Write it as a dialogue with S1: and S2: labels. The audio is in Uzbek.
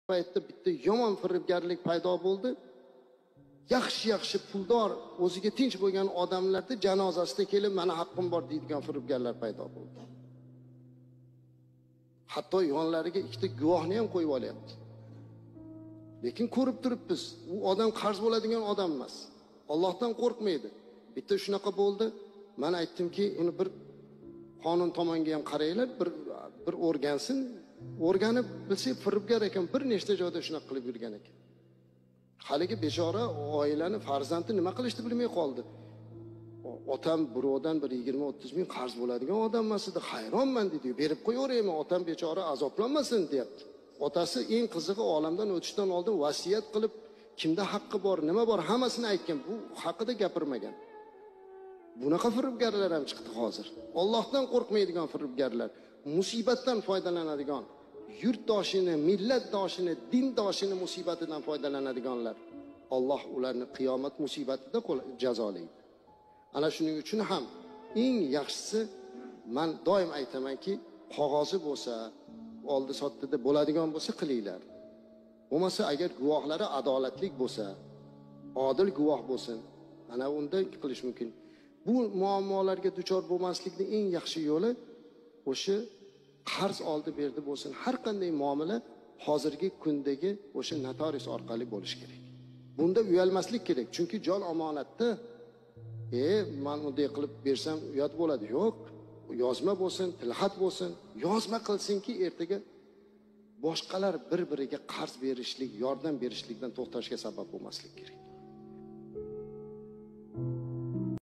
S1: paytda bitta yomon firibgarlik paydo bo'ldi. Yaxshi puldor, o'ziga tinch bo'lgan odamlarda janozasida kelib, "Meni haqqim bor" deydigan firibgarlar paydo bo'ldi. Hatto yonlariga ikkita guvohni ham qo'yib olyapti. Lekin ko'rib turibmiz, u odam qarz bo'ladigan odam emas. Allohdan qo'rqmaydi. Bitta shunaqa bo'ldi. Men aytdimki, uni bir qonun tomonga ham qaranglar, bir o'rgansin. O'rganib bilsa, firibgar ekan, bir nechta joyda shunaqa qilib yurgan ekan. Haligi bechora oilani, farzandi nima qilishni bilmay qoldi. Otam birovdan bir 20-30 ming qarz bo'ladigan odam emas edi, hayronman dedi. Berib qo'yaveraymi, otam bechora azoblanmasin deyapti. Otasi eng qizig'i olamdan o'tishdan oldin vasiyat qilib, kimda haqqi bor, nima bor, hammasini aytgan. Bu haqida gapirmagan. Bunaqa firibgarlar ham chiqdi hozir. Allohdan qo'rqmaydigan firibgarlar, musibatdan foydalanadigan, yurtdoshini, millatdoshini, dindoshini musibatidan foydalanadiganlar. Alloh ularni qiyomat musibatida jazolaydi. Ana shuning uchun ham eng yaxshisi, men doim aytamanki, qog'ozi bo'lsa, oldi sotdida bo'ladigan bo'lsa qilinglar. Bo'lmasa agar guvohlari adolatli bo'lsa, odil guvoh bo'lsin, ana unda qilish mumkin. Bu muammolarga duchor bo'lmaslikning eng yaxshi yo'li o'sha qarz oldi berdi bo'lsin. Har qanday muomala hozirgi kundagi o'sha notarius orqali bo'lishi kerak. Bunda uyalmaslik kerak, chunki jon omonatda. Men bunday qilib bersam uyat bo'ladi. Yo'q, yozma bo'lsin, tilxat bo'lsin, yozma qilsinki, ertaga boshqalar bir-biriga qarz berishlik, yordam berishlikdan to'xtashga sabab bo'lmaslik kerak.